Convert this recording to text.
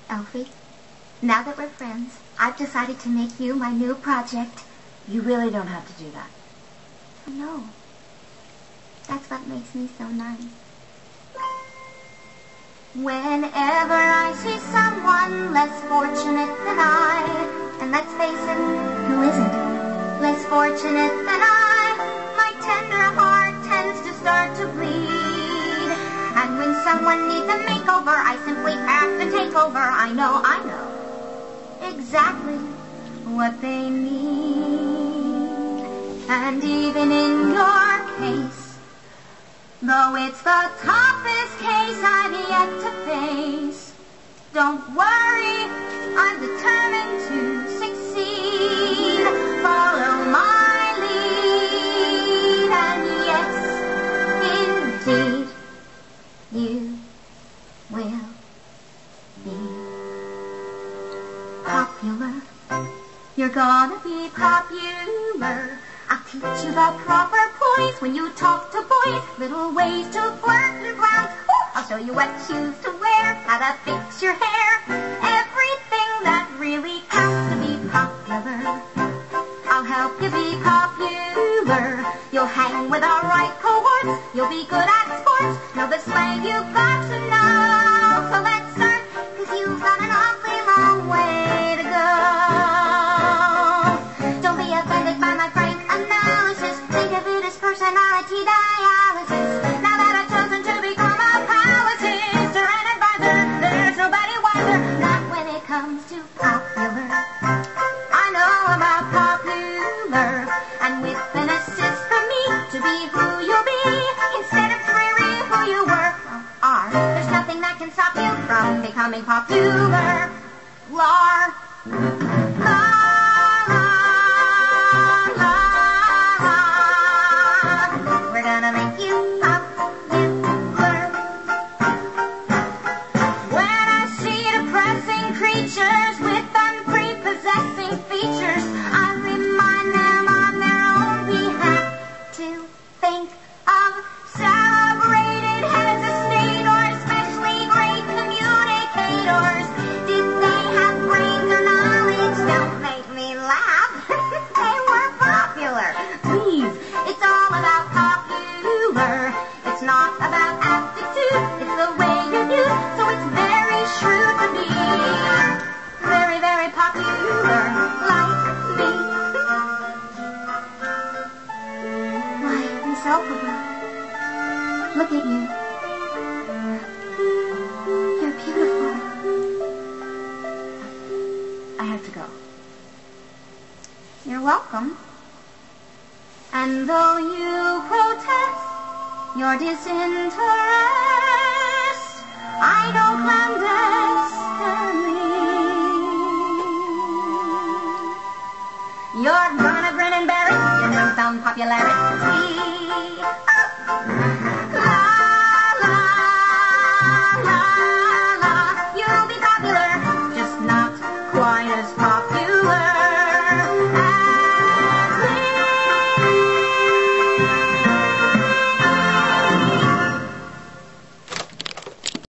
Elfie, now that we're friends, I've decided to make you my new project. You really don't have to do that. No. That's what makes me so nice. Whenever I see someone less fortunate than I, and let's face it, who isn't less fortunate than I, my tender heart tends to start to bleed. And when someone needs a makeover, I simply have to take over. I know exactly what they need. And even in your case, though it's the toughest case I've yet to face, don't worry, I'm determined to succeed. Follow my lead, and yes, indeed, you will be popular. You're gonna be popular. I'll teach you the proper poise when you talk to boys, little ways to flirt and glance. I'll show you what shoes to wear, how to fix your hair, everything that really counts to be popular. I'll help you be popular. You'll hang with our right cohorts, you'll be good at sports, know the slang you've got to know. So let's start, 'cause you've got an awfully long way to go. Don't be offended by my frank analysis, think of it as personality dialysis. Now that I've chosen to become a politician or an advisor, there's nobody wiser, not when it comes to popular. I know about popular, and with an assist from me to be who you'll be, instead of dreary who you were or are, there's nothing that can stop you from becoming popular. Lar. La, la, la, la. We're gonna make you popular. When I see depressing creatures with unprepossessing features, I remind them on their own behalf to think of celebrated heads of state or especially great communicators. Did they have brains or knowledge? Don't make me laugh. They were popular. Please, it's all about popular. It's not about aptitude, it's the way you're used. So it's very shrewd to be very, very popular like me. Why, Miss Elphaba, look at you. You're beautiful. I have to go. You're welcome. And though you protest your disinterest, I don't clandestinely. You're gonna grin and bear it, your newfound popularity.